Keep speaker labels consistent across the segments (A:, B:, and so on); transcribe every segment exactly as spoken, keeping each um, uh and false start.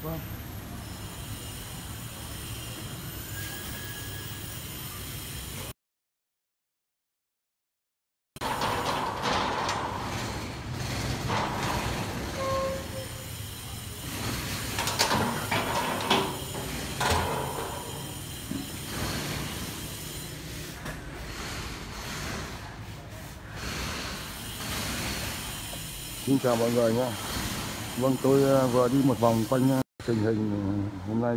A: Vâng. Xin chào mọi người nhé. Vâng, tôi vừa đi một vòng quanh tình hình hôm nay.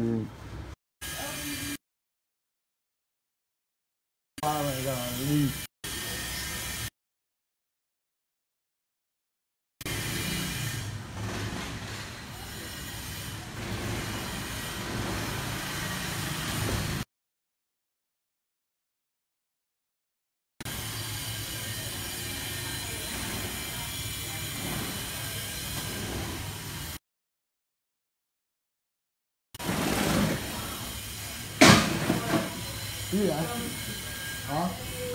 A: Ba giờ đi. Cái gì vậy? Hả?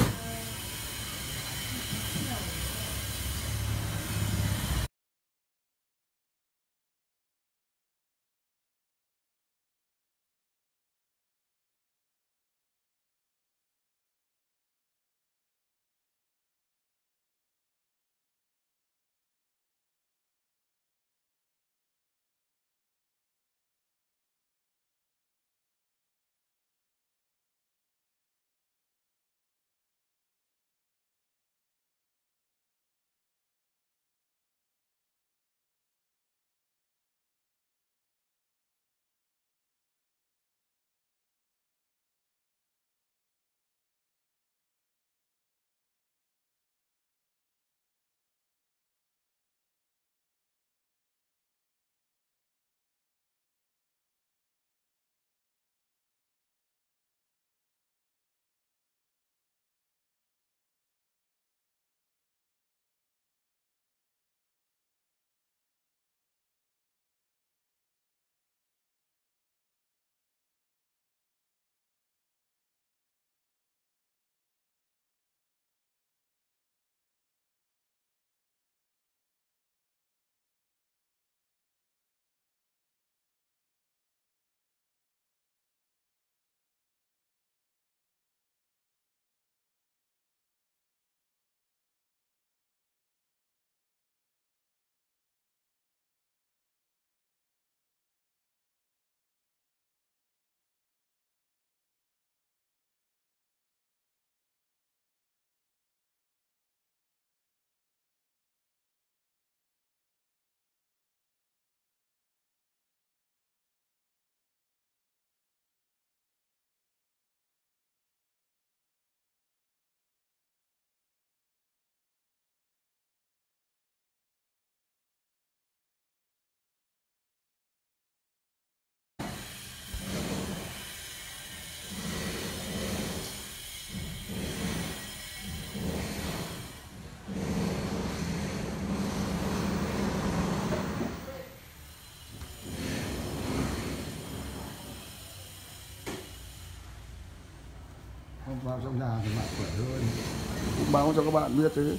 A: Vào trong nhà thì bạn khỏe hơn. Cũng báo cho các bạn biết thế.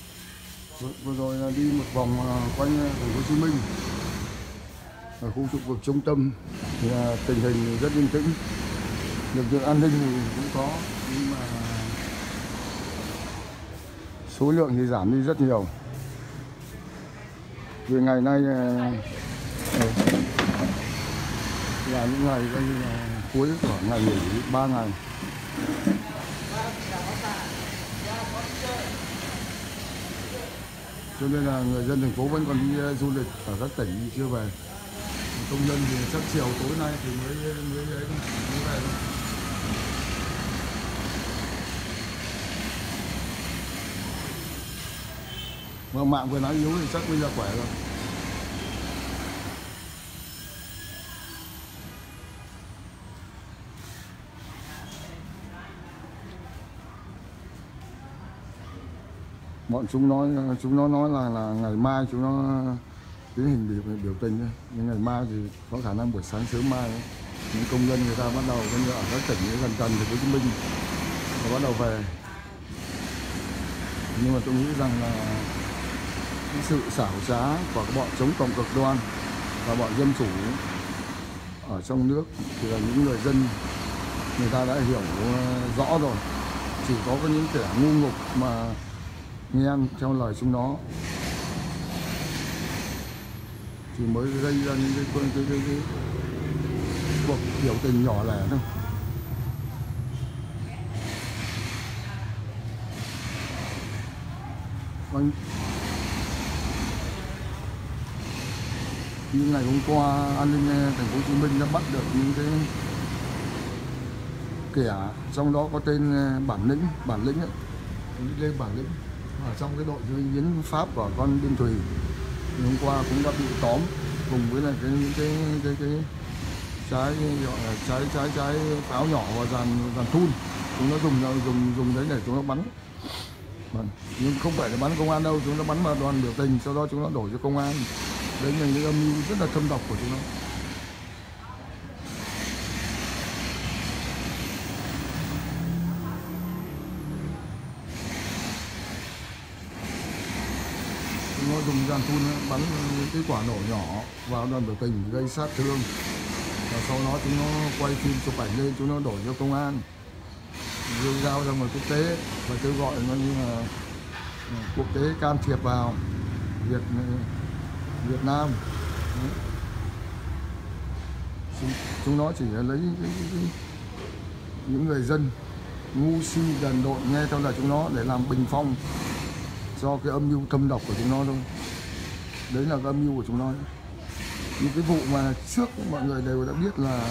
A: Vừa rồi là đi một vòng quanh thành phố Hồ Chí Minh, ở khu vực trung tâm thì tình hình rất yên tĩnh, lực lượng an ninh thì cũng có, nhưng mà số lượng thì giảm đi rất nhiều. Vì ngày nay là những ngày coi như là cuối của ngày nghỉ ba ngày. Cho nên là người dân thành phố vẫn còn đi du lịch ở các tỉnh đi chưa về. Công nhân thì chắc chiều tối nay thì mới mới mới, mới về. Mà mạng vừa nói yếu thì chắc bây giờ khỏe rồi. Bọn chúng nói chúng nó nói là là ngày mai chúng nó tiến hành biểu, biểu tình thôi. Nhưng ngày mai thì có khả năng buổi sáng sớm mai ấy, những công nhân người ta bắt đầu ở các tỉnh gần gần thành phố Hồ Chí Minh và bắt đầu về. Nhưng mà tôi nghĩ rằng là cái sự xảo trá của bọn chống cộng cực đoan và bọn dân chủ ở trong nước thì là những người dân người ta đã hiểu rõ rồi, chỉ có những kẻ ngu ngục mà nghe theo lời chúng nó thì mới gây ra những cái, cái, cái, cái, cái cuộc biểu tình nhỏ lẻ thôi. Vâng. Như ngày hôm qua an ninh thành phố Hồ Chí Minh đã bắt được những cái kẻ trong đó có tên bản lĩnh bản lĩnh ấy, Lê Bản Lĩnh ở trong cái đội hiến pháp của con biên thùy. Hôm qua cũng đã bị tóm cùng với lại cái những cái cái cái trái gọi là trái trái trái pháo nhỏ và dàn dàn thun, chúng nó dùng dùng dùng đấy để chúng nó bắn. Vâng. Nhưng không phải là bắn công an đâu, chúng nó bắn vào đoàn biểu tình, sau đó chúng nó đổi cho công an. Đấy là những âm mưu rất là thâm độc của chúng nó. Chúng nó dùng dàn thun bắn những cái quả nổ nhỏ vào đoàn biểu tình gây sát thương, và sau đó chúng nó quay phim chụp ảnh lên, chúng nó đổi cho công an, đưa giao ra ngoài quốc tế và kêu gọi nó như là quốc tế can thiệp vào Việt Việt Nam. Chúng, chúng nó chỉ lấy những, cái, cái, những người dân ngu si đần độn nghe theo lời chúng nó để làm bình phong cho cái âm mưu thâm độc của chúng nó thôi. Đấy là cái âm mưu của chúng nó. Những cái vụ mà trước mọi người đều đã biết là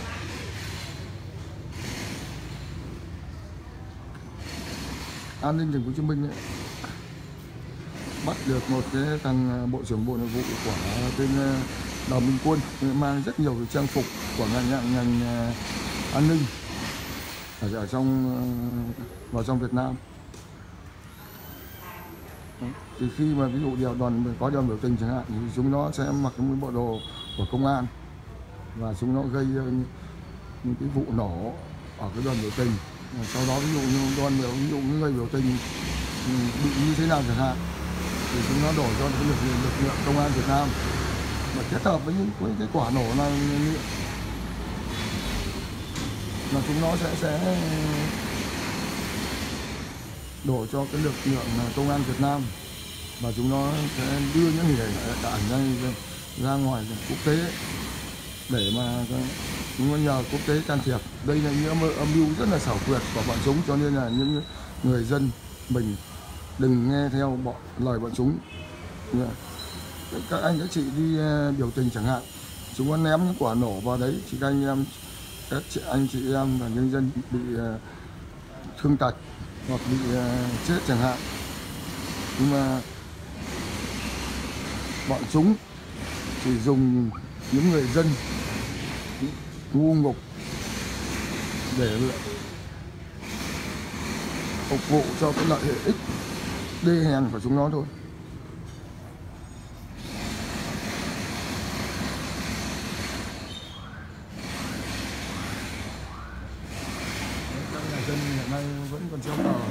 A: an ninh thành phố Hồ Chí Minh ấy, bắt được một cái thằng bộ trưởng bộ nội vụ của tên Đào Minh Quân mang rất nhiều trang phục của ngành ngành, ngành an ninh ở, ở trong vào trong Việt Nam. Thì khi mà ví dụ điều đoàn có đoàn biểu tình chẳng hạn thì chúng nó sẽ mặc những bộ đồ của công an và chúng nó gây những cái vụ nổ ở cái đoàn biểu tình. Sau đó ví dụ như đoàn biểu ví dụ những người biểu tình bị như thế nào chẳng hạn thì chúng nó đổ cho cái lực, lực lượng công an Việt Nam và kết hợp với những với cái quả nổ này là chúng nó sẽ sẽ đổ cho cái lực lượng công an Việt Nam và chúng nó sẽ đưa những hình ảnh này ra ngoài quốc tế để mà chúng nó nhờ quốc tế can thiệp. Đây là những âm mưu rất là xảo quyệt của bọn chúng, cho nên là những người dân mình đừng nghe theo bọn lời bọn chúng. Các anh các chị đi biểu tình chẳng hạn, chúng nó ném những quả nổ vào đấy thì các anh em các chị, anh chị em và nhân dân bị thương tật hoặc bị chết chẳng hạn, nhưng mà bọn chúng chỉ dùng những người dân ngu ngục để phục vụ cho cái lợi ích đê hèn của chúng nó thôi. Các nhà dân hiện nay vẫn còn treo cờ.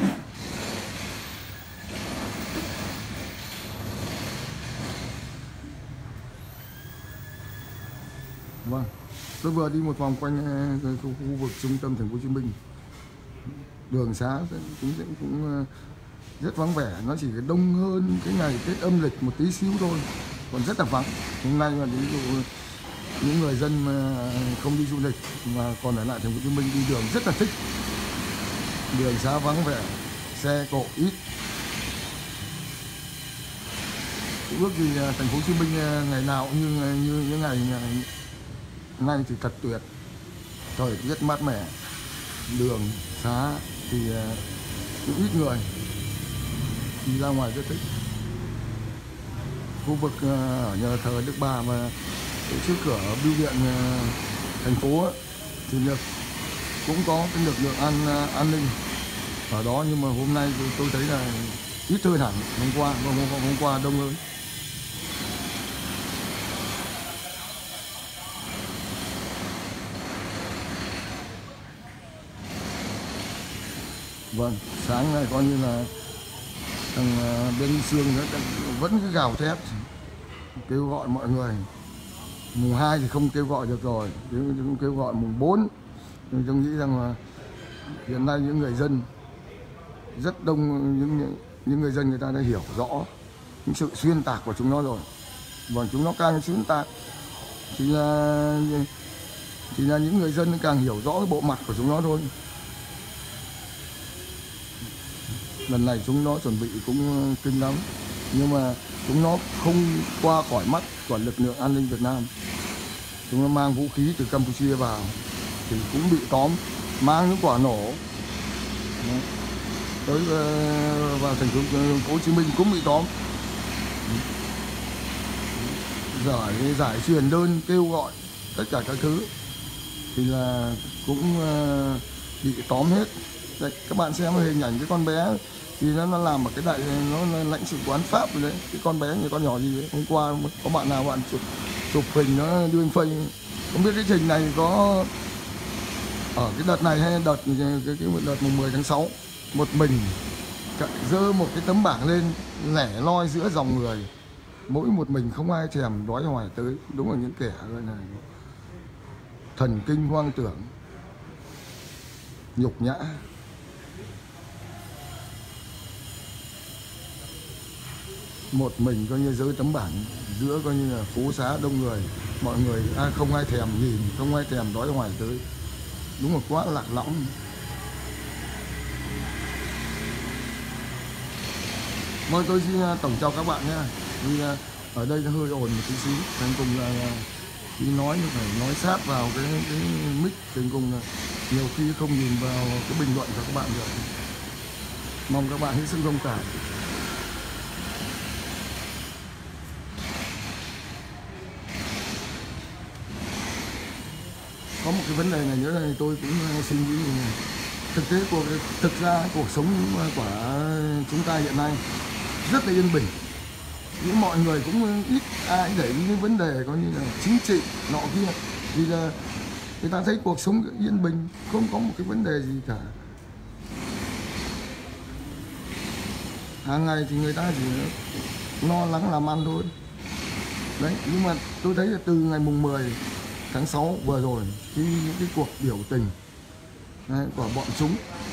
A: Vâng, tôi vừa đi một vòng quanh khu, khu vực trung tâm thành phố Hồ Chí Minh. Đường xá cũng cũng rất vắng vẻ, nó chỉ đông hơn cái ngày Tết âm lịch một tí xíu thôi, còn rất là vắng. Hôm nay mà ví dụ những người dân mà không đi du lịch mà còn ở lại thành phố Hồ Chí Minh đi đường rất là thích. Đường xá vắng vẻ, xe cộ ít. Ước gì thành phố Hồ Chí Minh ngày nào cũng như như những ngày nay thì thật tuyệt, thời tiết mát mẻ, đường xá thì cũng ít người, đi ra ngoài rất thích. Khu vực ở nhà thờ Đức Bà mà trước cửa bưu điện thành phố thì cũng có cái lực lượng an an ninh ở đó, nhưng mà hôm nay tôi thấy là ít hơn hẳn hôm qua, hôm, hôm, hôm qua đông hơn. Vâng, sáng nay coi như là thằng bên Sương vẫn cứ gào thét kêu gọi mọi người Mùng hai thì không kêu gọi được rồi, nhưng kêu gọi mùng bốn. Nhưng tôi nghĩ rằng là hiện nay những người dân rất đông, những những người dân người ta đã hiểu rõ những sự xuyên tạc của chúng nó rồi, và chúng nó càng xuyên tạc thì là thì là những người dân càng hiểu rõ cái bộ mặt của chúng nó thôi. Lần này chúng nó chuẩn bị cũng kinh lắm, nhưng mà chúng nó không qua khỏi mắt của lực lượng an ninh Việt Nam. Chúng nó mang vũ khí từ Campuchia vào thì cũng bị tóm, mang những quả nổ tới vào thành phố Hồ Chí Minh cũng bị tóm. Giải giải truyền đơn kêu gọi tất cả các thứ thì là cũng bị tóm hết. Đây, các bạn xem hình ảnh cái con bé thì nó, nó làm ở cái đại nó lãnh sự quán Pháp rồi đấy, cái con bé như con nhỏ gì đấy. Hôm qua có bạn nào bạn chụp, chụp hình nó đưa anh phây, không biết cái trình này có ở cái đợt này hay đợt cái, cái, cái đợt mùng mười tháng sáu một mình giơ một cái tấm bảng lên lẻ loi giữa dòng người, mỗi một mình không ai thèm đói hoài tới. Đúng là những kẻ này thần kinh hoang tưởng, nhục nhã. Một mình coi như giơ tấm bảng giữa coi như là phố xá đông người, mọi người ai không ai thèm nhìn, không ai thèm đói hoài tới. Đúng là quá lạc lõng. Vâng, tôi xin tổng chào các bạn nhé. Vì ở đây nó hơi ồn một tí xíu, thành cùng là khi nói thì phải nói sát vào cái, cái mic, thành cùng là nhiều khi không nhìn vào cái bình luận của các bạn được. Mong các bạn hết sức thông cảm. Có một cái vấn đề này nữa này tôi cũng suy nghĩ này. Thực tế cuộc thực ra cuộc sống của chúng ta hiện nay rất là yên bình, những mọi người cũng ít ai để ý những vấn đề có như là chính trị nọ kia, vì là người ta thấy cuộc sống yên bình, không có một cái vấn đề gì cả. Hàng ngày thì người ta chỉ lo lắng làm ăn thôi đấy. Nhưng mà tôi thấy là từ ngày mùng mười tháng sáu vừa rồi, khi những cái cuộc biểu tình đấy, của bọn chúng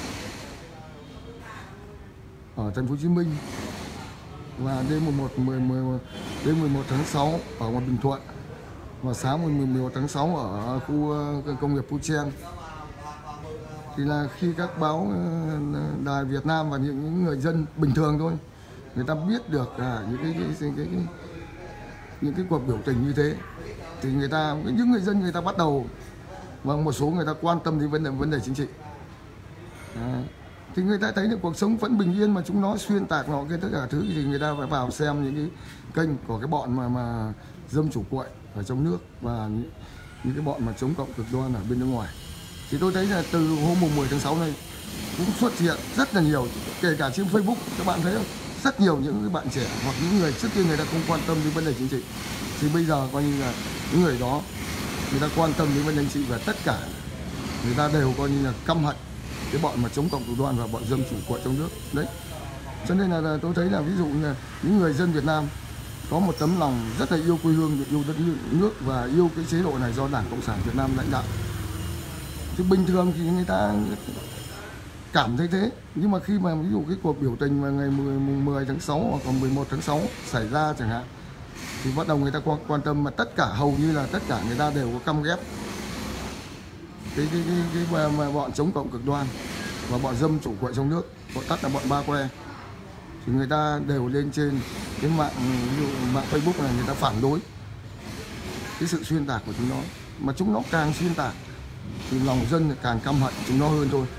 A: ở thành phố Hồ Chí Minh, và đêm mùng một mười mười đêm mười một tháng sáu ở ngoài Bình Thuận, và sáng mười một tháng sáu ở khu công nghiệp Pu Chen, thì là khi các báo đài Việt Nam và những, những người dân bình thường thôi, người ta biết được à, những cái, cái, cái, cái, cái những cái cuộc biểu tình như thế, thì người ta những người dân người ta bắt đầu, và một số người ta quan tâm đến vấn đề vấn đề chính trị. À, thì người ta thấy được cuộc sống vẫn bình yên, mà chúng nó xuyên tạc nọ cái tất cả thứ, thì người ta phải vào xem những cái kênh của cái bọn mà mà dâm chủ quậy ở trong nước và những, những cái bọn mà chống cộng cực đoan ở bên nước ngoài. Thì tôi thấy là từ hôm mùng mười tháng sáu này cũng xuất hiện rất là nhiều, kể cả trên Facebook các bạn thấy không, rất nhiều những cái bạn trẻ hoặc những người trước kia người ta không quan tâm đến vấn đề chính trị, thì bây giờ coi như là những người đó người ta quan tâm đến vấn đề chính trị, và tất cả người ta đều coi như là căm hận cái bọn mà chống cộng cực đoan và bọn dâm chủ quậy trong nước đấy. Cho nên là, là tôi thấy là ví dụ như là những người dân Việt Nam có một tấm lòng rất là yêu quê hương, yêu đất nước và yêu cái chế độ này do Đảng Cộng sản Việt Nam lãnh đạo. Thì bình thường thì người ta cảm thấy thế, nhưng mà khi mà ví dụ cái cuộc biểu tình mà ngày mười tháng sáu hoặc còn mười một tháng sáu xảy ra chẳng hạn, thì bắt đầu người ta quan, quan tâm, mà tất cả hầu như là tất cả người ta đều có căm ghét cái cái cái, cái, cái mà bọn chống cộng cực đoan và bọn dâm chủ quậy trong nước, gọi tắt là bọn ba que. Thì người ta đều lên trên cái mạng ví dụ mạng Facebook này, người ta phản đối cái sự xuyên tạc của chúng nó, mà chúng nó càng xuyên tạc thì lòng dân càng căm hận chúng nó hơn thôi.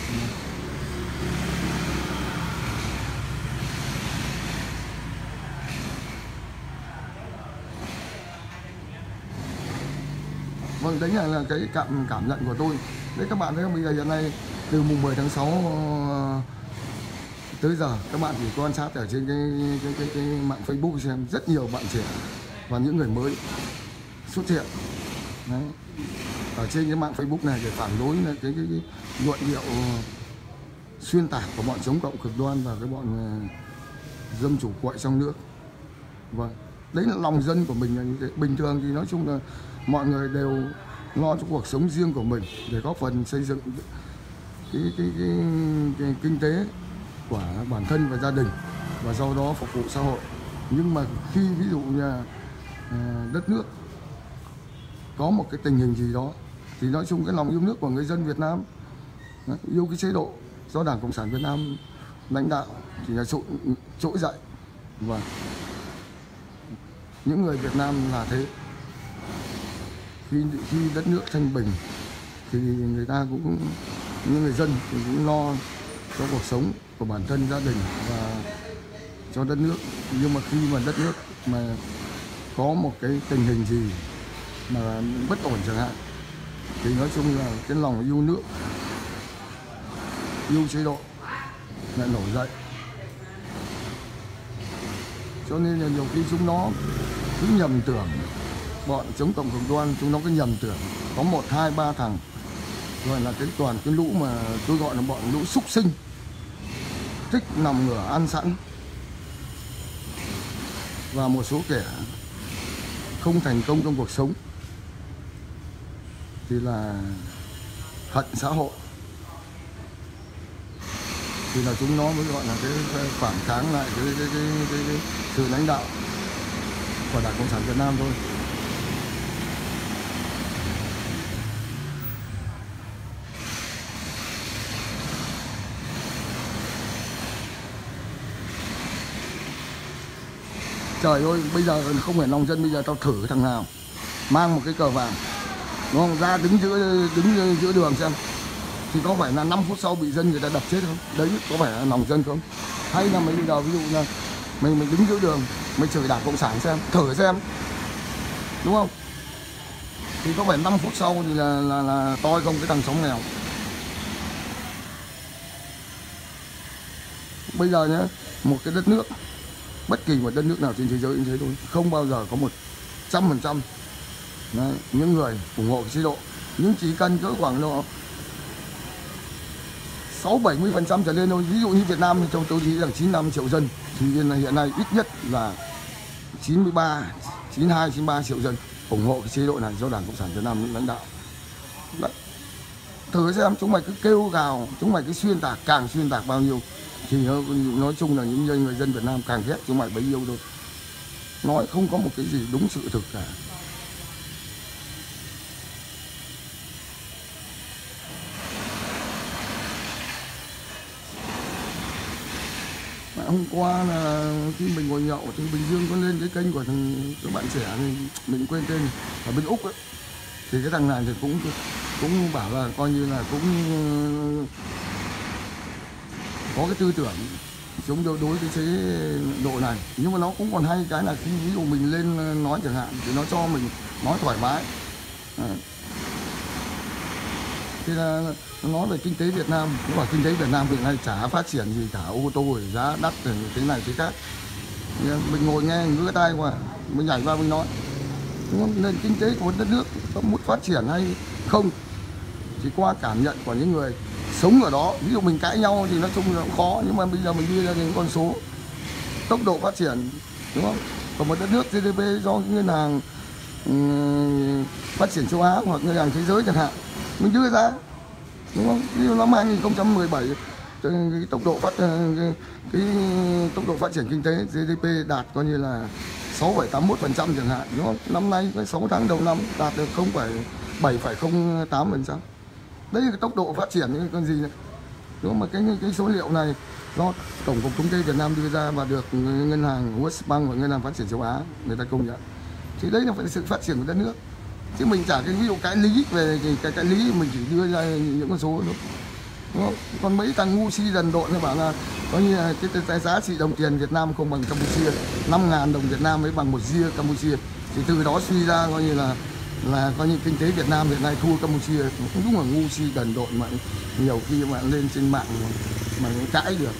A: Vâng, đấy là, là cái cảm cảm nhận của tôi. Đấy các bạn thấy không, bây giờ hiện nay từ mùng mười tháng sáu tới giờ các bạn chỉ quan sát ở trên cái cái, cái, cái mạng Facebook xem rất nhiều bạn trẻ và những người mới xuất hiện đấy, ở trên cái mạng Facebook này để phản đối cái cái, cái, cái luận điệu xuyên tạc của bọn chống cộng cực đoan và cái bọn dâm chủ quậy trong nước. Vâng, Đấy là lòng dân của mình là như thế. Bình thường thì nói chung là mọi người đều lo cho cuộc sống riêng của mình để góp phần xây dựng cái, cái, cái, cái kinh tế của bản thân và gia đình, và sau đó phục vụ xã hội. Nhưng mà khi ví dụ như là, à, đất nước có một cái tình hình gì đó thì nói chung cái lòng yêu nước của người dân Việt Nam, yêu cái chế độ do Đảng Cộng sản Việt Nam lãnh đạo thì là trỗi, trỗi dậy. Và những người Việt Nam là thế. Khi, khi đất nước thanh bình thì người ta cũng, những người dân thì cũng lo cho cuộc sống của bản thân, gia đình và cho đất nước. Nhưng mà khi mà đất nước mà có một cái tình hình gì mà bất ổn chẳng hạn thì nói chung là cái lòng yêu nước, yêu chế độ lại nổi dậy. Cho nên là nhiều khi chúng nó cứ nhầm tưởng, bọn chống cộng cực đoan chúng nó cứ nhầm tưởng có một hai ba thằng gọi là cái toàn cái lũ mà tôi gọi là bọn lũ súc sinh, thích nằm ngửa ăn sẵn, và một số kẻ không thành công trong cuộc sống thì là hận xã hội, thì là chúng nó mới gọi là cái phản kháng lại cái, cái, cái, cái, cái sự lãnh đạo của Đảng Cộng sản Việt Nam thôi. Trời ơi, bây giờ không phải lòng dân, bây giờ tao thử thằng nào mang một cái cờ vàng, đúng không, ra đứng giữa đứng giữa đường xem thì có phải là năm phút sau bị dân người ta đập chết không? Đấy có phải là lòng dân không? Hay là mấy bây giờ ví dụ là mình mình đứng giữa đường, mình chửi Đảng Cộng sản xem, thử xem, đúng không? Thì có phải năm phút sau thì là là, là toi không cái thằng sống nghèo? Bây giờ nhé, một cái đất nước, bất kỳ một đất nước nào trên thế giới như thế thôi, không bao giờ có một trăm phần trăm những người ủng hộ chế độ, nhưng chỉ cần cỡ khoảng độ sáu bảy mươi phần trăm trở lên thôi. Ví dụ như Việt Nam thì tôi tôi nghĩ rằng chín mươi lăm triệu dân, thì hiện nay ít nhất là chín mươi ba, chín mươi hai, chín mươi ba triệu dân ủng hộ cái chế độ này do Đảng Cộng sản Việt Nam lãnh đạo. Đấy. Thử xem, chúng mày cứ kêu gào, chúng mày cứ xuyên tạc, càng xuyên tạc bao nhiêu thì nó, nói chung là những người dân Việt Nam càng ghét chúng mày bấy nhiêu thôi. Nói không có một cái gì đúng sự thực cả. Hôm qua là khi mình ngồi nhậu thì Bình Dương có lên cái kênh của thằng các bạn trẻ này, mình quên tên, ở bên Úc ấy, thì cái thằng này thì cũng cũng bảo là coi như là cũng có cái tư tưởng chống đối đối với chế độ này. Nhưng mà nó cũng còn hay cái là khi ví dụ mình lên nói chẳng hạn thì nó cho mình nói thoải mái. À. Thì là nói về kinh tế Việt Nam, nhưng mà kinh tế Việt Nam hiện nay chả phát triển gì cả, ô tô rồi giá đắt rồi thế này thế khác. Mình ngồi nghe ngứa tai qua, mình nhảy vào mình nói, nền kinh tế của đất nước có muốn phát triển hay không chỉ qua cảm nhận của những người sống ở đó. Ví dụ mình cãi nhau thì nói chung là cũng khó, nhưng mà bây giờ mình đưa ra những con số tốc độ phát triển, đúng không? Còn một đất nước giê đê pê do ngân hàng um, phát triển châu Á hoặc ngân hàng thế giới chẳng hạn, mình đưa ra, đúng không? Ví dụ năm hai nghìn không trăm mười bảy cái tốc độ phát cái, cái tốc độ phát triển kinh tế giê đê pê đạt coi như là sáu phẩy tám mươi mốt phần trăm chẳng hạn, đúng không? Năm nay cái sáu tháng đầu năm đạt được bảy phẩy không tám phần trăm. Đấy là cái tốc độ phát triển cái con gì này. Đúng không? Mà cái cái số liệu này do Tổng cục Thống kê Việt Nam đưa ra và được ngân hàng Westbank và ngân hàng phát triển châu Á người ta công nhận. Thì đấy là phải sự phát triển của đất nước. Chứ mình chả cái ví dụ cái lý về cái cái, cái lý mình chỉ đưa ra những con số thôi. Đúng không? Còn mấy thằng ngu si đần độn nó bảo là coi như là cái, cái giá trị đồng tiền Việt Nam không bằng Campuchia, năm ngàn đồng Việt Nam mới bằng một ria Campuchia. Thì từ đó suy ra coi như là là coi như kinh tế Việt Nam hiện nay thua Campuchia. Cũng đúng là ngu si đần độn mà nhiều khi mà lên trên mạng mà, mà cãi được.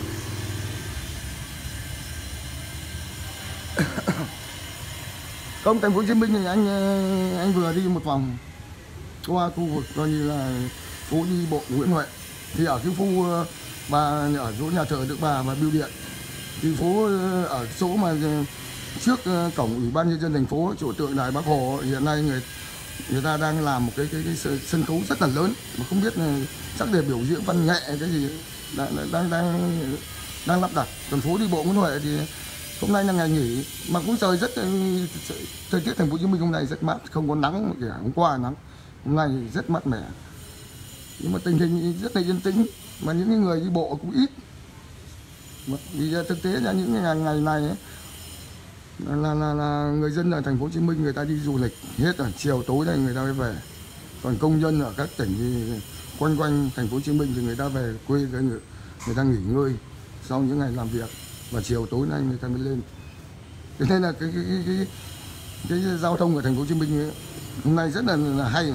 A: Công thành phố Hồ Chí Minh thì anh anh vừa đi một vòng qua khu vực coi như là phố đi bộ Nguyễn Huệ, thì ở cái khu bà ở chỗ nhà thờ Đức Bà và Bưu Điện, thì phố ở chỗ mà trước cổng Ủy ban nhân dân thành phố, chỗ tượng đài Bác Hồ, hiện nay người người ta đang làm một cái cái, cái sân khấu rất là lớn, mà không biết là chắc để biểu diễn văn nghệ cái gì đang đang đang đang lắp đặt. Còn phố đi bộ Nguyễn Huệ thì hôm nay là ngày nghỉ mà cũng trời rất thời tiết thành phố Hồ Chí Minh hôm nay rất mát, không có nắng kể hôm qua nắng, hôm nay thì rất mát mẻ, nhưng mà tình hình rất là yên tĩnh, mà những người đi bộ cũng ít. Vì thực tế là những ngày ngày này ấy, là, là, là người dân ở thành phố Hồ Chí Minh người ta đi du lịch hết rồi, chiều tối này người ta mới về. Còn công nhân ở các tỉnh thì quanh quanh thành phố Hồ Chí Minh thì người ta về quê, người, người ta nghỉ ngơi sau những ngày làm việc, và chiều tối nay người ta mới lên. Thế nên là cái cái cái, cái, cái, cái giao thông ở thành phố Hồ Chí Minh ấy, hôm nay rất là, là hay.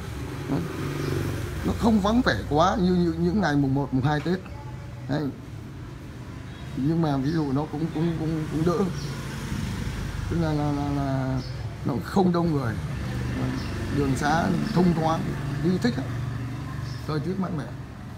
A: Nó không vắng vẻ quá như, như những ngày mùng một, mùng hai Tết. Đấy. Nhưng mà ví dụ nó cũng cũng cũng, cũng đỡ, tức là, là, là, là nó không đông người, đường xá thông thoáng, đi thích, thời tiết mát mẻ.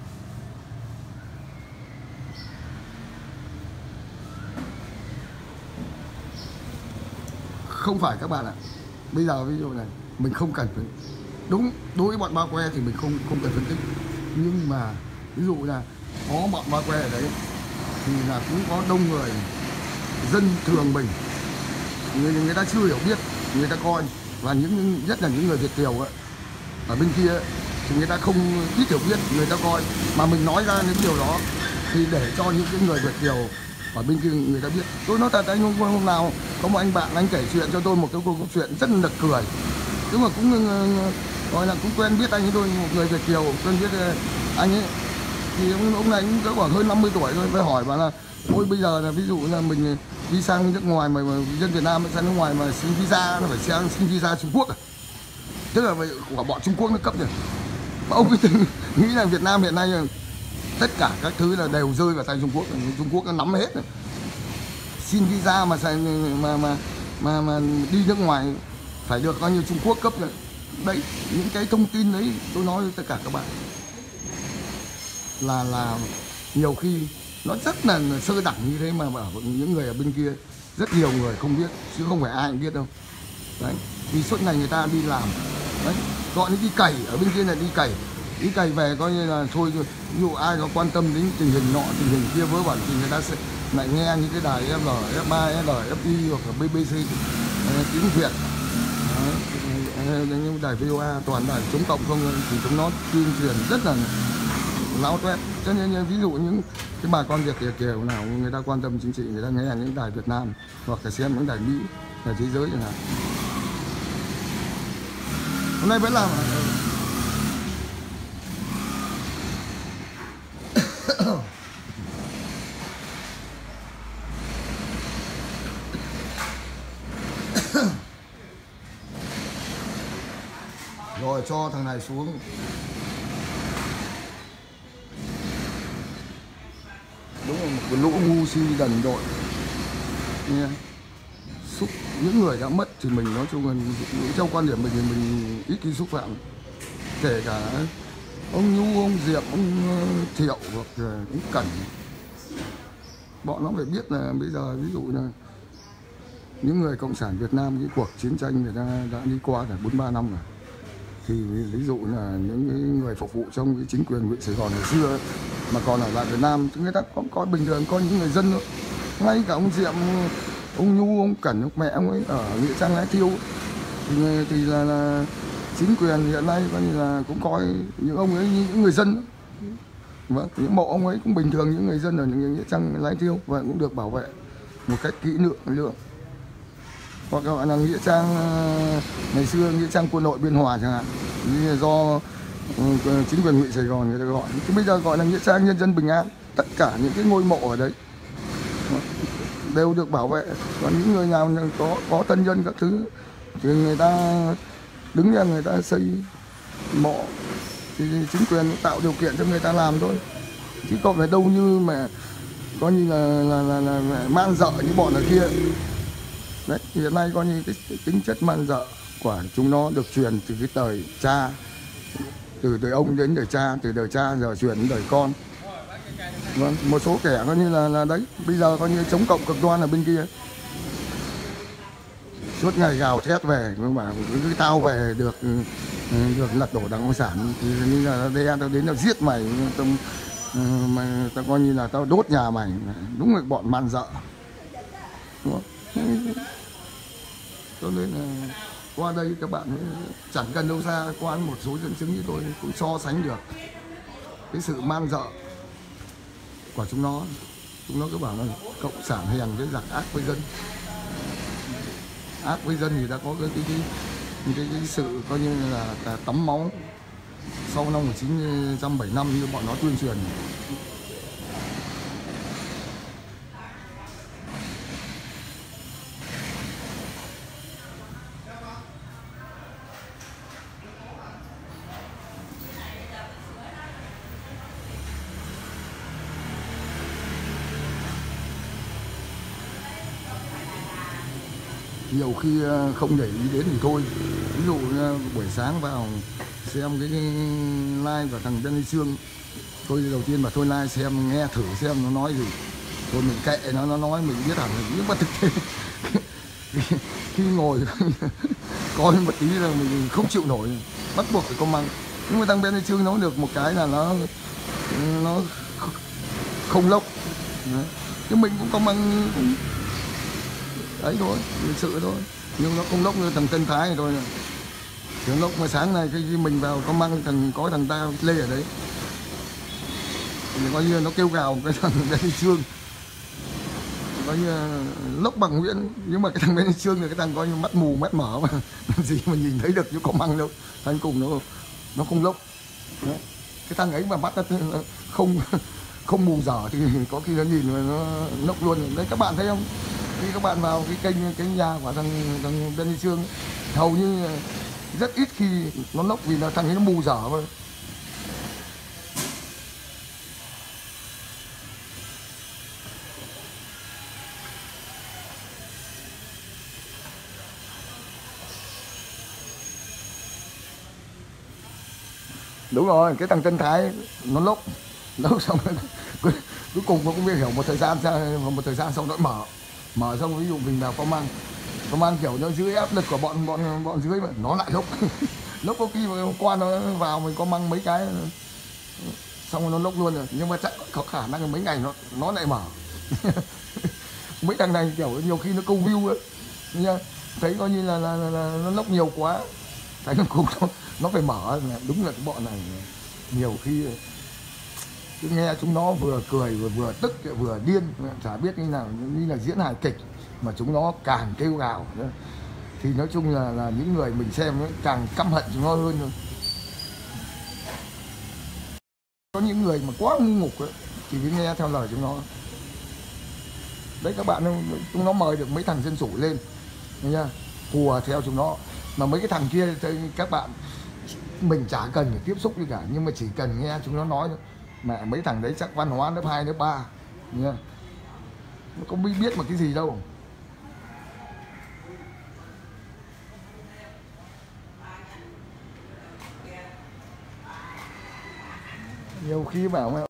A: Không phải các bạn ạ. Bây giờ ví dụ này mình không cần phải, đúng đối với bọn Ba Que thì mình không không cần phân tích, nhưng mà ví dụ là có bọn Ba Que ở đấy thì là cũng có đông người dân thường mình, người người ta chưa hiểu biết, người ta coi, và những nhất là những người Việt kiều ấy, ở bên kia thì người ta không ít hiểu biết, người ta coi, mà mình nói ra những điều đó thì để cho những cái người Việt kiều ở bên kia người ta biết. Tôi nói thật, anh hôm, hôm nào có một anh bạn anh kể chuyện cho tôi một cái câu chuyện rất là cười, nhưng mà cũng gọi là cũng quen biết anh ấy thôi, một người Việt kiều quen biết anh ấy, thì ông, ông này cũng cỡ khoảng hơn năm mươi tuổi thôi, phải hỏi bảo là ôi bây giờ là ví dụ là mình đi sang nước ngoài mà, mà dân Việt Nam sang nước ngoài mà xin visa nó phải sang xin visa Trung Quốc à? Tức là của bọn Trung Quốc nó cấp rồi. Mà ông cứ nghĩ là Việt Nam hiện nay tất cả các thứ là đều rơi vào tay Trung Quốc, Trung Quốc nó nắm hết rồi. Xin visa mà mà mà mà, mà đi nước ngoài phải được coi như Trung Quốc cấp rồi. Đấy, những cái thông tin đấy tôi nói với tất cả các bạn là là nhiều khi nó rất là sơ đẳng như thế, mà bảo những người ở bên kia rất nhiều người không biết, chứ không phải ai cũng biết đâu. Đấy, vì suốt ngày người ta đi làm, đấy, gọi đi cày ở bên kia là đi cày, đi cày về coi như là thôi. Ví dụ ai có quan tâm đến tình hình nọ tình hình kia vớ vẩn thì người ta sẽ lại nghe những cái đài ép lờ, ép ba, lờ ép i hoặc là bê bê xê tiếng Việt, những đài vê o a toàn đài chống cộng không, thì chúng nó tuyên truyền rất là láo toét. Cho nên ví dụ những cái bà con Việt kiều nào người ta quan tâm chính trị, người ta nghe những đài Việt Nam hoặc là xem những đài Mỹ, đài thế giới chẳng hạn. Hôm nay vẫn làm rồi cho thằng này xuống. Đúng là một cái lũ ngu si đần độn. Nghe. Xúc những người đã mất thì mình nói chung là theo quan điểm mình thì mình ít khi xúc phạm, kể cả ông Nhu, ông Diệp, ông Thiệu hoặc là ông Cẩn. Bọn nó phải biết là bây giờ ví dụ là những người cộng sản Việt Nam, cái cuộc chiến tranh người ta đã đi qua cả bốn ba năm rồi, thì ví dụ là những người phục vụ trong cái chính quyền huyện Sài Gòn ngày xưa mà còn ở lại Việt Nam thì người ta có coi bình thường, coi những người dân thôi. Ngay cả ông Diệm, ông Nhu, ông Cẩn, ông mẹ ông ấy ở Nghĩa Trang Lái Thiêu thì, thì là, là chính quyền hiện nay coi như là cũng coi những ông ấy như những người dân. Vâng, những mộ ông ấy cũng bình thường những người dân ở những Nghĩa Trang Lái Thiêu và cũng được bảo vệ một cách kỹ lưỡng lượng. Hoặc gọi là nghĩa trang ngày xưa nghĩa trang quân đội Biên Hòa chẳng hạn, như do chính quyền huyện Sài Gòn người ta gọi, chứ bây giờ gọi là nghĩa trang nhân dân bình an. Tất cả những cái ngôi mộ ở đấy đều được bảo vệ. Còn những người nào có có thân nhân các thứ thì người ta đứng ra người ta xây mộ thì chính quyền tạo điều kiện cho người ta làm thôi, chứ không phải đâu như mà coi như là là, là, là, là man dợ như bọn ở kia. Đấy, hiện nay coi như cái, cái tính chất man dợ của chúng nó được truyền từ cái đời cha, từ đời ông đến đời cha, từ đời cha giờ truyền đến đời con. Vâng, một số kẻ coi như là, là đấy, bây giờ coi như chống cộng cực đoan ở bên kia. suốt ngày gào thét về, nó bảo cứ tao về được được lật đổ Đảng Cộng sản thì như là đe tao đến tao giết mày, tao, mày, tao coi như là tao đốt nhà mày. Đúng là bọn man dợ. Cho nên là qua đây các bạn chẳng cần đâu xa, qua một số dẫn chứng như tôi cũng so sánh được cái sự man dợ của chúng nó. Chúng nó cứ bảo là cộng sản hèn với giặc ác với dân. Ác với dân thì đã có cái cái cái, cái, cái sự coi như là, là tắm máu sau năm một nghìn chín trăm bảy mươi lăm như bọn nó tuyên truyền. Nhiều khi không để ý đến thì thôi. Ví dụ buổi sáng vào xem cái live của thằng Benny Sương, tôi đầu tiên mà thôi live xem nghe thử xem nó nói gì, rồi mình kệ nó, nó nói mình biết hẳn. Nhưng mà thực tế khi ngồi coi một tí là mình không chịu nổi, bắt buộc phải comment. Nhưng mà thằng Benny Sương nói được một cái là nó nó không lốc, chứ mình cũng comment ấy thôi, lịch sự thôi, nhưng nó không lốc như thằng Tân Thái này thôi. Trường lúc mà sáng nay khi mình vào có mang thằng có thằng ta lê ở đấy thì coi như nó kêu gào cái thằng Benny Sương, coi như lốc bằng Nguyễn. Nhưng mà cái thằng Benny Sương là cái thằng coi như mắt mù mắt mở mà làm gì mà nhìn thấy được chứ có măng đâu. Thành cùng nó nó không lốc. Đấy. Cái thằng ấy mà mắt nó không không mù dở thì có khi nó nhìn nó lốc luôn. Đấy, các bạn thấy không? Khi các bạn vào cái kênh cái nhà của thằng thằng Benny Sương hầu như rất ít khi nó lốc, vì là thằng ấy nó mù dở mà. Đúng rồi, cái thằng Tân Thái nó lốc lốc xong cuối, cuối cùng nó cũng biết hiểu một thời gian một thời gian xong nó mở mở xong ví dụ mình vào công an công an kiểu nó dưới áp lực của bọn bọn bọn dưới mà nó lại lốc lốc có khi mà hôm qua nó vào mình có mang mấy cái xong rồi nó lốc luôn rồi. Nhưng mà chắc có khả năng là mấy ngày nó nó lại mở mấy thằng này kiểu nhiều khi nó câu view ấy nha, thấy coi như là, là, là, là nó lốc nhiều quá, thấy nó cùng nó, nó phải mở. Đúng là cái bọn này nhiều khi cứ nghe chúng nó vừa cười vừa vừa tức vừa điên, chả biết như nào, như là diễn hài kịch mà chúng nó càng kêu gào nữa. Thì nói chung là là những người mình xem ấy, càng căm hận chúng nó hơn thôi. Có những người mà quá ngu ngục ấy, thì cứ nghe theo lời chúng nó. Đấy các bạn, chúng nó mời được mấy thằng dân chủ lên nha, hùa theo chúng nó. Mà mấy cái thằng kia các bạn, mình chả cần phải tiếp xúc gì cả, nhưng mà chỉ cần nghe chúng nó nói thôi. Mẹ mấy thằng đấy chắc văn hóa lớp hai lớp ba nha, nó không biết biết mà cái gì đâu. Nhiều khi bảo mà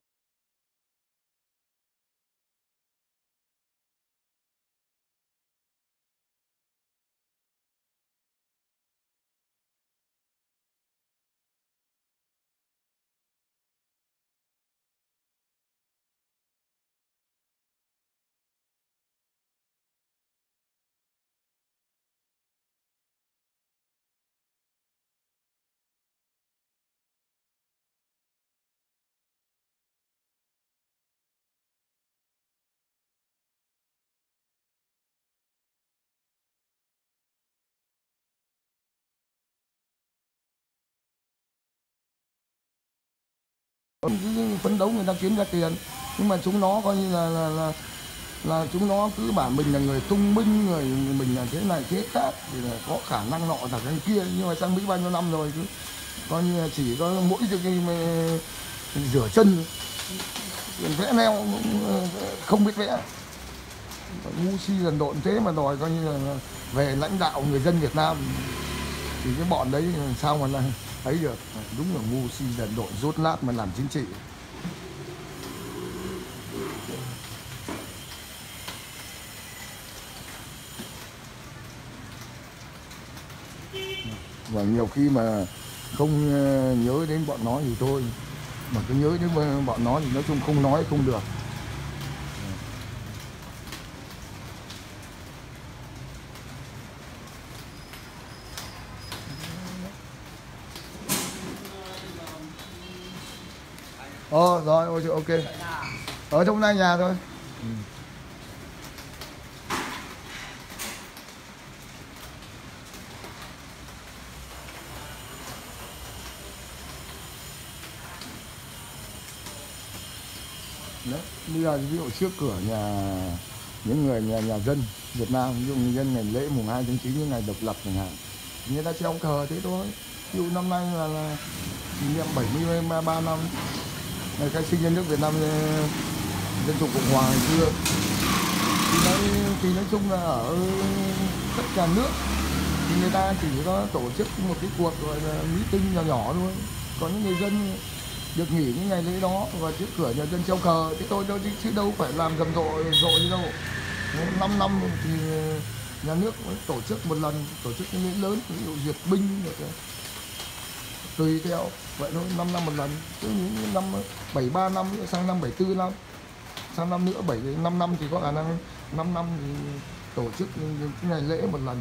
A: phấn đấu người ta kiếm ra tiền, nhưng mà chúng nó coi như là là, là là chúng nó cứ bảo mình là người thông minh, người mình là thế này thế khác, thì là có khả năng nọ thằng cái kia. Nhưng mà sang Mỹ bao nhiêu năm rồi cứ coi như là chỉ có mỗi cái mà rửa chân vẽ neo không biết vẽ, ngu si dần độn thế mà đòi coi như là về lãnh đạo người dân Việt Nam. Thì cái bọn đấy sao mà là thấy được, đúng là ngu si đần độn rốt lát mà làm chính trị. Và nhiều khi mà không nhớ đến bọn nó thì thôi, mà cứ nhớ đến bọn nó thì nói chung không nói không được. Ờ rồi, ok. Ở trong này nhà thôi. Ừ. Đấy, bây giờ ví dụ trước cửa nhà những người nhà nhà dân Việt Nam, ví dụ như nhân ngày lễ mùng hai tháng chín, như ngày độc lập chẳng hạn, người ta treo cờ thế thôi. Ví dụ năm nay là, là kỷ niệm bảy mươi ba năm ngày khai sinh nhà nước Việt Nam Dân chủ Cộng hòa ngày xưa, thì nói, thì nói chung là ở tất cả nước thì người ta chỉ có tổ chức một cái cuộc gọi là meeting nhỏ nhỏ thôi. Có những người dân được nghỉ những ngày lễ đó và trước cửa nhà dân treo cờ thế thôi, đâu chứ đâu phải làm rầm rộ rộ gì đâu. Năm năm thì nhà nước mới tổ chức một lần, tổ chức những lễ lớn, ví dụ duyệt binh rồi tùy theo vậy thôi, năm năm một lần. Chứ những năm bảy ba năm sang năm bảy tư năm, sang năm nữa bảy năm năm thì có khả năng năm năm thì tổ chức những ngày lễ một lần.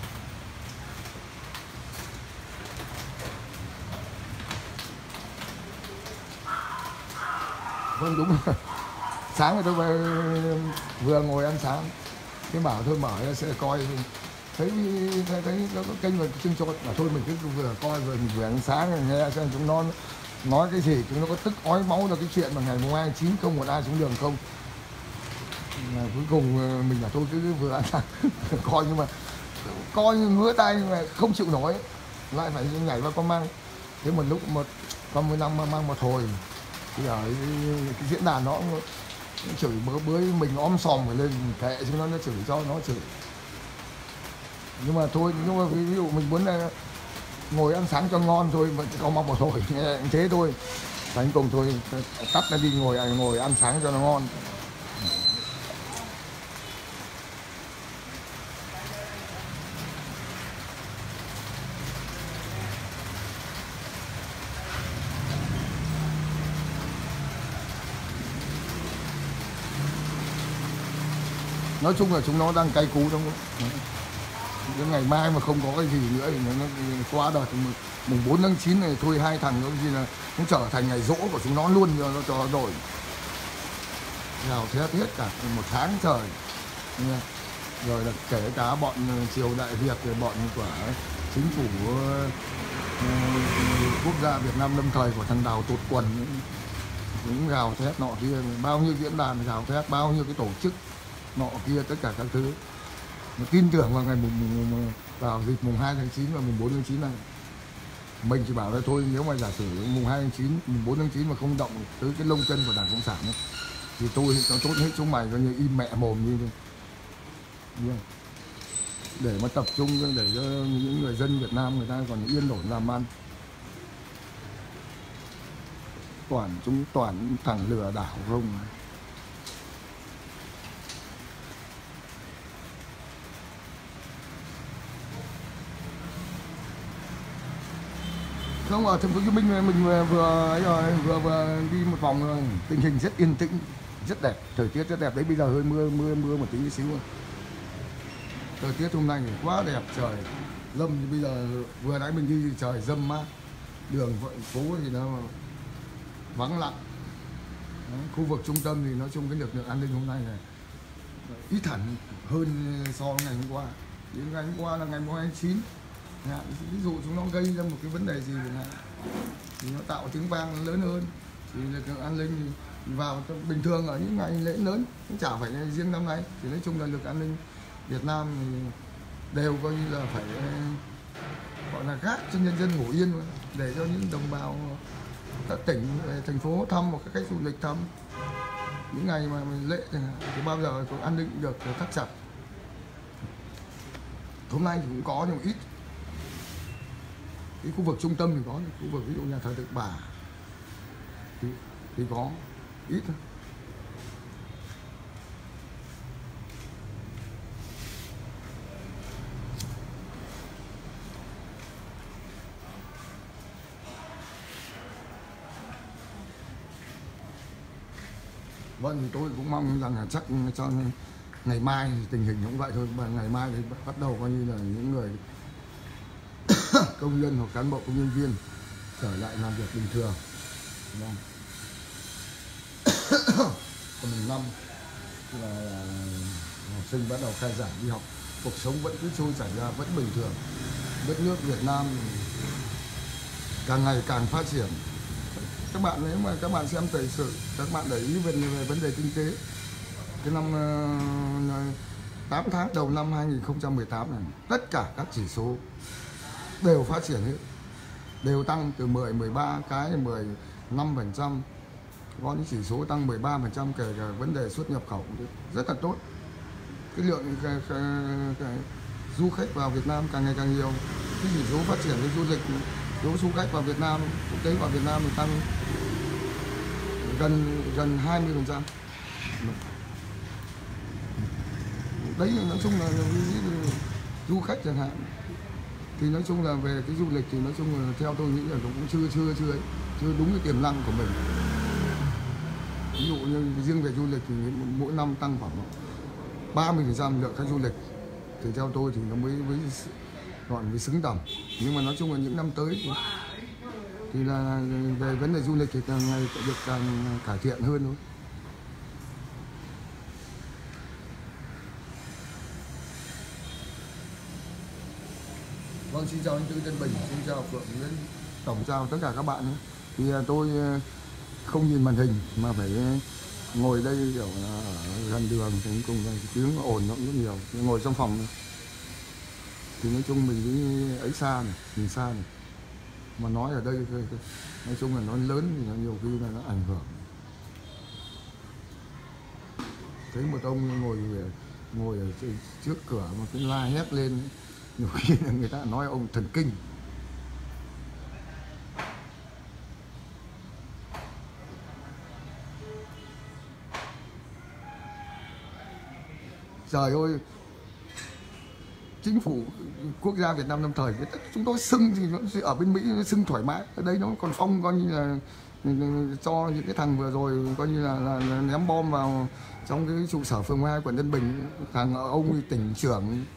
A: Vâng đúng rồi. Sáng rồi tôi vừa ngồi ăn sáng, cái bảo thôi mở ra sẽ coi, thấy thấy, thấy nó có kênh và chương trình mà thôi mình cứ vừa coi vừa mình vừa ăn sáng nghe xem chúng nó nói cái gì, chúng nó có tức ói máu là cái chuyện mà ngày mùng hai tháng chín không một ai xuống đường không. Mà cuối cùng mình là thôi cứ vừa ăn sáng coi, nhưng mà coi ngứa tay nhưng mà không chịu nổi, lại phải nhảy vào con mang. Thế một lúc một con mười năm mang một hồi thì ở cái diễn đàn nó chửi bới bới mình om sòm phải lên kệ chúng nó, nó chửi cho nó chửi. Nhưng mà thôi, nhưng mà ví dụ mình muốn ngồi ăn sáng cho ngon thôi, mà có mong một hồi nghe thế thôi, thành cùng thôi tắt nó đi, ngồi ngồi ăn sáng cho nó ngon. Nói chung là chúng nó đang cay cú trong cái ngày mai mà không có cái gì nữa thì nó qua đợt mùng bốn tháng chín này thôi, hai thằng nó gì là nó trở thành ngày rỗ của chúng nó luôn, cho nó cho đổi gào thét hết cả một tháng trời. Rồi là kể cả bọn triều đại Việt, rồi bọn của chính phủ uh, quốc gia Việt Nam lâm thời của thằng Đào tụt quần cũng gào thét nọ kia, bao nhiêu diễn đàn gào thét, bao nhiêu cái tổ chức nọ kia, tất cả các thứ. Mà tin tưởng vào ngày mùng, mùng, mùng vào dịp mùng hai tháng chín và mùng bốn tháng chín này, mình chỉ bảo là thôi, nếu mà giả sử mùng hai tháng chín, mùng bốn tháng chín mà không động tới cái lông chân của Đảng Cộng sản ấy, thì tôi nó tốt hết chúng mày coi như im mẹ mồm như thế. Để mà tập trung để cho những người dân Việt Nam người ta còn yên ổn làm ăn. Toàn chúng toàn thằng lừa đảo không. Không, ở thành phố Hồ Chí Minh mình vừa ấy rồi, vừa vừa đi một vòng rồi, tình hình rất yên tĩnh, rất đẹp, thời tiết rất đẹp. Đấy bây giờ hơi mưa mưa mưa một tí xíu. Thời tiết hôm nay quá đẹp, trời lâm thì bây giờ vừa nãy mình đi trời râm mát, đường phố thì nó vắng lặng. Đấy, khu vực trung tâm thì nói chung cái lực lượng an ninh hôm nay này ít hẳn hơn so với ngày hôm qua. Đến ngày hôm qua là ngày hai tháng chín. Ví dụ chúng nó gây ra một cái vấn đề gì thì nó tạo tiếng vang lớn hơn thì lực lượng an ninh thì vào bình thường ở những ngày lễ lớn, cũng chả phải riêng năm nay, thì nói chung là lực an ninh Việt Nam thì đều coi như là phải gọi là gác cho nhân dân ngủ yên, để cho những đồng bào các tỉnh thành phố thăm một cái cách du lịch thăm những ngày mà mình lễ thì bao giờ cũng an ninh được thắt chặt. Hôm nay thì cũng có nhưng mà ít. Cái khu vực trung tâm thì có, khu vực ví dụ nhà thờ Đức Bà thì, thì có ít thôi. Vâng, thì tôi cũng mong rằng là chắc cho ngày mai thì tình hình cũng vậy thôi, và ngày mai thì bắt đầu coi như là những người công nhân hoặc cán bộ công nhân viên trở lại làm việc bình thường. Vâng. Còn mùng năm là học sinh bắt đầu khai giảng đi học, cuộc sống vẫn cứ trôi chảy ra, vẫn bình thường. Đất nước Việt Nam càng ngày càng phát triển. Các bạn nếu mà các bạn xem thời sự, các bạn để ý về, về vấn đề kinh tế, cái năm uh, tám tháng đầu năm hai nghìn không trăm mười tám này, tất cả các chỉ số đều phát triển hết, đều tăng từ mười, mười ba cái, mười lăm phần trăm, có những chỉ số tăng mười ba phần trăm, kể cả vấn đề xuất nhập khẩu rất là tốt. Cái lượng cái, cái, cái, du khách vào Việt Nam càng ngày càng nhiều, cái chỉ số phát triển về du lịch, số du khách vào Việt Nam, quốc tế vào Việt Nam thì tăng gần gần hai mươi phần trăm. Đấy, nói chung là du khách chẳng hạn, thì nói chung là về cái du lịch thì nói chung là theo tôi nghĩ là cũng chưa chưa chưa chưa đúng cái tiềm năng của mình. Ví dụ như riêng về du lịch thì mỗi năm tăng khoảng ba mươi phần trăm lượng khách du lịch, thì theo tôi thì nó mới mới gọi mới xứng tầm. Nhưng mà nói chung là những năm tới thì, thì là về vấn đề du lịch thì càng ngày được càng cải thiện hơn thôi. Vâng, xin chào anh Tư Tân Bình, xin chào Phượng Nguyễn, tổng chào tất cả các bạn nhé. Thì tôi không nhìn màn hình mà phải ngồi đây kiểu ở gần đường thì cùng tiếng ồn nó cũng rất nhiều. Ngồi trong phòng này, thì nói chung mình đi ấy xa này, nhìn xa này, mà nói ở đây nói chung là nó lớn thì nó nhiều khi là nó ảnh hưởng. Thấy một ông ngồi ngồi ở trước cửa mà cứ la hét lên, nhiều khi là người ta nói ông thần kinh. Trời ơi, chính phủ quốc gia Việt Nam lâm thời, chúng tôi xưng thì nó ở bên Mỹ nó xưng thoải mái, ở đây nó còn phong coi như là cho những cái thằng vừa rồi coi như là, là, là ném bom vào trong cái trụ sở phường hai quận Tân Bình. Thằng ông ấy tỉnh trưởng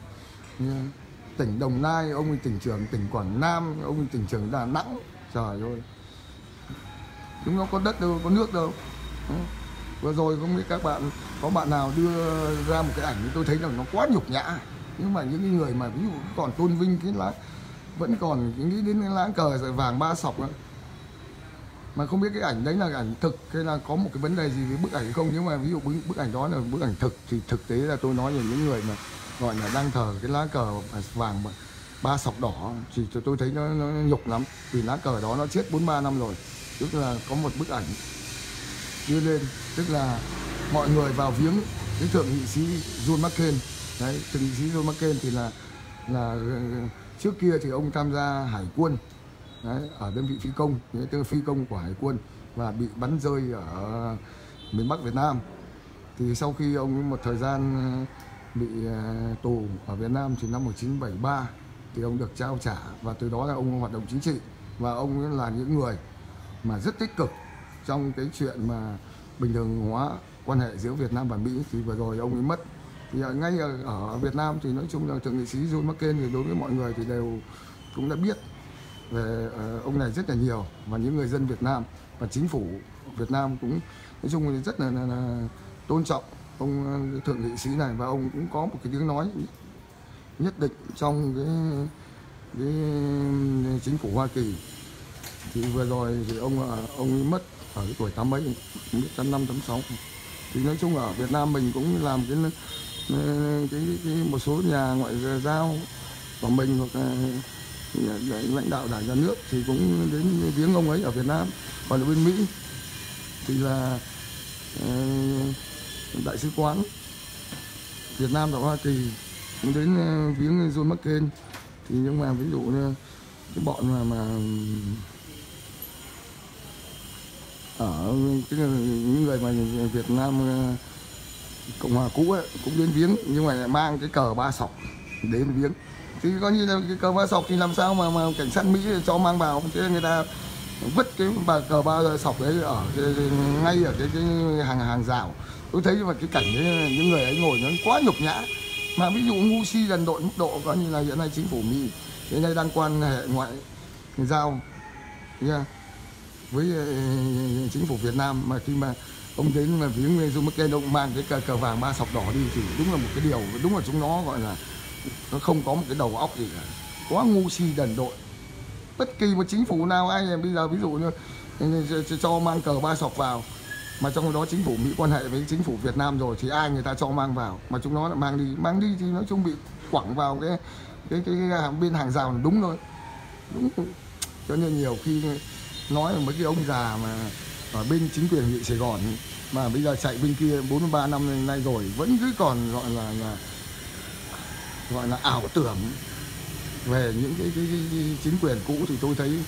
A: tỉnh Đồng Nai, ông ấy tỉnh trưởng tỉnh Quảng Nam, ông ấy tỉnh trưởng Đà Nẵng. Trời ơi, chúng nó có đất đâu, có nước đâu. Vừa rồi không biết các bạn có bạn nào đưa ra một cái ảnh tôi thấy là nó quá nhục nhã. Nhưng mà những cái người mà ví dụ còn tôn vinh cái lá, vẫn còn nghĩ đến cái lá cờ vàng ba sọc đó, mà không biết cái ảnh đấy là ảnh thực hay là có một cái vấn đề gì với bức ảnh không. Nhưng mà ví dụ bức, bức ảnh đó là bức ảnh thực thì thực tế là tôi nói về những người mà gọi là đang thờ cái lá cờ vàng ba sọc đỏ thì tôi thấy nó, nó nhục lắm. Vì lá cờ đó nó chết bốn mươi ba năm rồi. Tức là có một bức ảnh đưa lên, tức là mọi người vào viếng cái thượng nghị sĩ John McCain. Đấy, thượng nghị sĩ John McCain thì là là trước kia thì ông tham gia hải quân. Đấy, ở đơn vị phi công, tức phi công của hải quân, và bị bắn rơi ở miền Bắc Việt Nam. Thì sau khi ông một thời gian bị tù ở Việt Nam thì năm một nghìn chín trăm bảy mươi ba thì ông được trao trả, và từ đó là ông hoạt động chính trị, và ông là những người mà rất tích cực trong cái chuyện mà bình thường hóa quan hệ giữa Việt Nam và Mỹ. Thì vừa rồi ông ấy mất, thì ngay ở, ở Việt Nam thì nói chung là thượng nghị sĩ John McCain thì đối với mọi người thì đều cũng đã biết về uh, ông này rất là nhiều, và những người dân Việt Nam và chính phủ Việt Nam cũng nói chung là rất là, là, là tôn trọng ông uh, thượng nghị sĩ này, và ông cũng có một cái tiếng nói nhất định trong cái, cái chính phủ Hoa Kỳ. Thì vừa rồi thì ông ông ấy mất ở cái tuổi tám mấy, không biết tám năm tám sáu. Thì nói chung ở Việt Nam mình cũng làm cái cái, cái, cái một số nhà ngoại giao của mình hoặc là lãnh đạo đảng nhà nước thì cũng đến viếng ông ấy ở Việt Nam. Còn ở bên Mỹ thì là uh, đại sứ quán Việt Nam tại Hoa Kỳ cũng đến uh, viếng John McCain. Thì nhưng mà ví dụ như cái bọn mà mà ở cái những người mà Việt Nam Cộng hòa cũ ấy, cũng đến viếng, nhưng mà mang cái cờ ba sọc đến viếng. Thì coi như là cái cờ ba sọc thì làm sao mà mà cảnh sát Mỹ cho mang vào, chứ người ta vứt cái bà cờ ba sọc đấy ở cái, ngay ở cái, cái hàng hàng rào. Tôi thấy mà cái cảnh đấy, những người ấy ngồi nó quá nhục nhã. Mà ví dụ ngu si đần độn mức độ coi như là hiện nay chính phủ Mỹ hiện nay đang quan hệ ngoại giao yeah, với uh, chính phủ Việt Nam, mà khi mà ông đến mà viếng Joe McCain ông mang cái cờ, cờ vàng ba sọc đỏ đi thì đúng là một cái điều, đúng là chúng nó gọi là nó không có một cái đầu óc gì cả, quá ngu si đần độn. Bất kỳ một chính phủ nào ai bây giờ ví dụ như cho mang cờ ba sọc vào, mà trong đó chính phủ Mỹ quan hệ với chính phủ Việt Nam rồi thì ai người ta cho mang vào, mà chúng nó lại mang đi, mang đi thì nói chung bị quẳng vào cái cái cái, cái, cái bên hàng rào là đúng thôi, đúng. Cho nên nhiều khi nói là mấy cái ông già mà ở bên chính quyền huyện Sài Gòn mà bây giờ chạy bên kia bốn mươi ba năm nay rồi vẫn cứ còn gọi là, là gọi là ảo tưởng về những cái, cái, cái, cái chính quyền cũ thì tôi thấy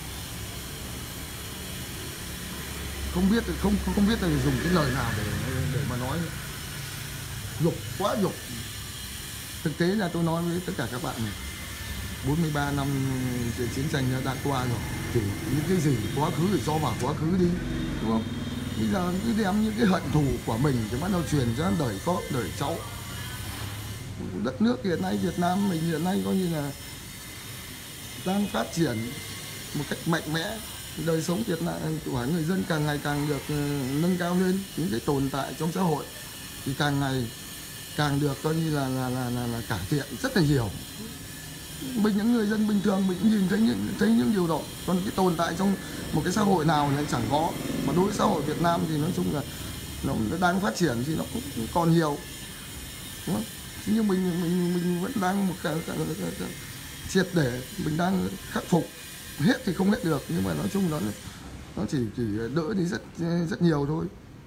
A: không biết không không biết là dùng cái lời nào để để mà nói, nhục quá nhục. Thực tế là tôi nói với tất cả các bạn này, bốn mươi ba năm chiến tranh đã qua rồi, thì những cái gì quá khứ thì cho vào quá khứ đi, đúng không? Bây giờ cứ đem những cái hận thù của mình thì bắt đầu truyền cho đời con đời cháu. Đất nước hiện nay Việt Nam mình hiện nay coi như là đang phát triển một cách mạnh mẽ, đời sống Việt Nam của người dân càng ngày càng được nâng cao lên, những cái tồn tại trong xã hội thì càng ngày càng được coi như là là là là, là cải thiện rất là nhiều. Mình những người dân bình thường mình nhìn thấy những thấy những điều đó, còn cái tồn tại trong một cái xã hội nào thì chẳng có, mà đối với xã hội Việt Nam thì nói chung là nó đang phát triển thì nó cũng còn nhiều, đúng không? Nhưng mình mình mình vẫn đang một cái, cái, cái, cái triệt để mình đang khắc phục, hết thì không hết được, nhưng mà nói chung nó nó chỉ chỉ đỡ đi rất rất nhiều thôi.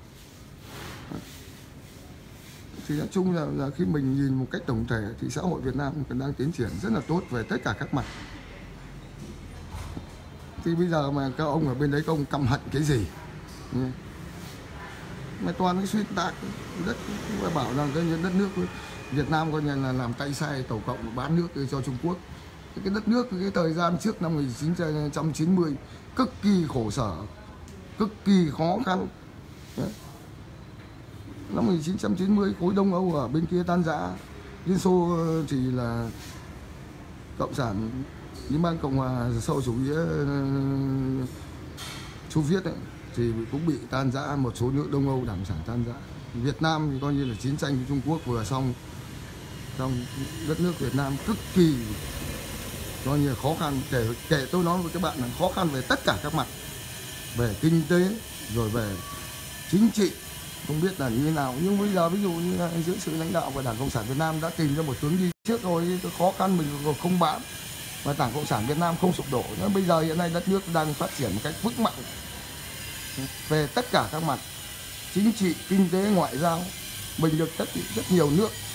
A: Thì nói chung là, là khi mình nhìn một cách tổng thể thì xã hội Việt Nam còn đang tiến triển rất là tốt về tất cả các mặt. Thì bây giờ mà các ông ở bên đấy các ông căm hận cái gì? Mà toàn cái xuyên tạc đất, và bảo rằng cái đất nước Việt Nam coi như là làm tay sai tổng cộng bán nước cho Trung Quốc. Cái đất nước cái thời gian trước năm một nghìn chín trăm chín mươi cực kỳ khổ sở, cực kỳ khó khăn. Đấy. Năm một nghìn chín trăm chín mươi khối Đông Âu ở bên kia tan rã, Liên Xô thì là cộng sản Liên bang Cộng hòa xã hội chủ nghĩa Xô Viết ấy, thì cũng bị tan rã, một số nước Đông Âu đảng sản tan rã. Việt Nam thì coi như là chiến tranh với Trung Quốc vừa xong, trong đất nước Việt Nam cực kỳ coi như là khó khăn, kể kể tôi nói với các bạn là khó khăn về tất cả các mặt, về kinh tế rồi về chính trị, không biết là như thế nào. Nhưng bây giờ ví dụ như là dưới sự lãnh đạo của Đảng Cộng sản Việt Nam đã tìm ra một hướng đi trước rồi, khó khăn mình không bán và Đảng Cộng sản Việt Nam không sụp đổ. Nhưng bây giờ hiện nay đất nước đang phát triển một cách vững mạnh về tất cả các mặt, chính trị, kinh tế, ngoại giao, mình được rất, rất nhiều nước